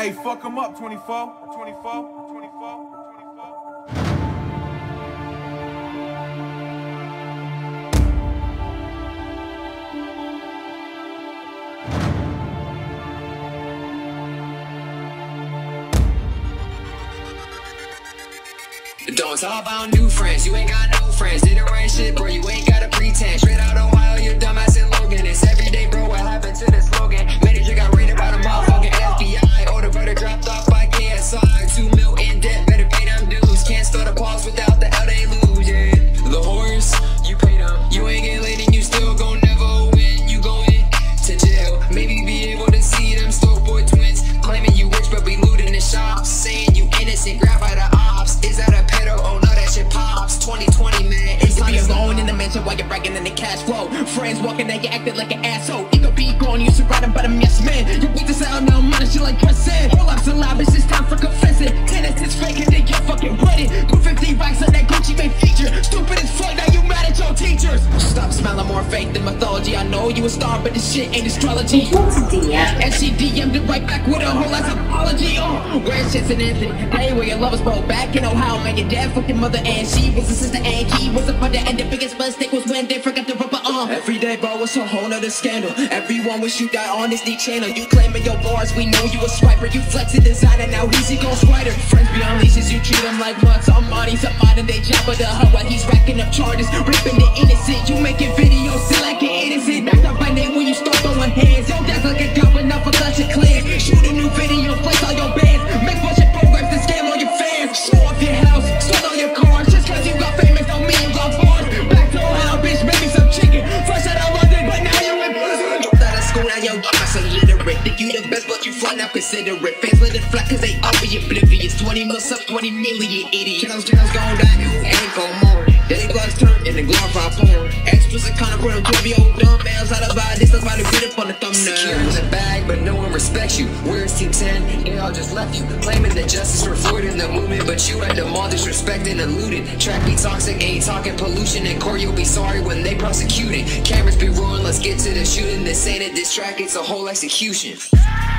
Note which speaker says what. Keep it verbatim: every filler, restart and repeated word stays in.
Speaker 1: Hey, fuck him up, twenty-four, twenty-four, twenty-four.
Speaker 2: Don't talk about new friends, you ain't got no friends. Did the right shit, bro, you ain't gotta pretend. Straight out Ohio, you dumbass in Logan. It's every day, bro, what happened to the slogan? Manager got raided by the motherfucking F B I. Order brother dropped off by K S I. Two mil in debt, better pay them dues. Can't start a pause without the L they lose, yeah. The horse, you pay them. You ain't get laid and you still gon' never win. You going to jail, maybe be able to see them store boy twins. Claiming you rich, but be looting the shops. Saying you innocent, grab by the ops. Is that a pedo? Oh no, that shit pops. twenty twenty, man. It's time to be alone in the mansion while you're bragging in the cash flow. Friends walking and you acting like an asshole. You could be gone, you surrounded by them yes men. You beat the sound now, man, shit like pressing. Hold up, alive, it's just time for confessing. Tennis is fake and they get fucking ready. Put fifty racks on that Gucci Mane feature. Stupid as fuck, now you mad at your teachers. Stop smelling more fake than mythology. I know you a star, but this shit ain't astrology. And she D M'd it right back with a whole ass apology. Oh, where's shit's an Anthony? Hey, where your lovers broke back in Ohio, man. Your dad fucking mother and she was a sister and he was a brother. And the biggest mistake was when they forgot to rub her arm. Every day, bro, it's a whole nother scandal. Everyone wish you got on this D channel. You claiming your bars, we know you a swiper. You flexing designer, now he's a ghost writer. Friends beyond leashes, you treat them like mutts. On money's a modern day chopper. The hut while he's racking up charges, ripping the innocent. You making videos still like an innocent. Knocked up by name when you start throwing hands. Yo, that's like a goblin up for such a clan. Shoot a new video, place all your bands. Make bullshit programs to scam all your fans. Show off your house, sell all your cars. Just cause you got famous don't mean you got bars. Back to Ohio, bitch, make me some chicken. Fresh out of London, but now you're in prison. Dropped out of school, now your ass illiterate. Think you the best, but you fly now, consider it. Fans let it fly cause they all be oblivious. Twenty mil sub, twenty million idiot. Channels, channels gon' die, ain't gon' more. Daily gloves turn into glorified porn. Explicit content for them twelve year old dumb males out of our distance about to beat up on the thumbnail. Secure in the bag, but no one respects you. Where's T ten? They all just left you. Claiming that justice for Floyd in the movement, but you had them all disrespected and looted. Track be toxic, ain't talking pollution. And court you'll be sorry when they prosecute it. Cameras be rolling, let's get to the shooting. This ain't a distract, it's a whole execution.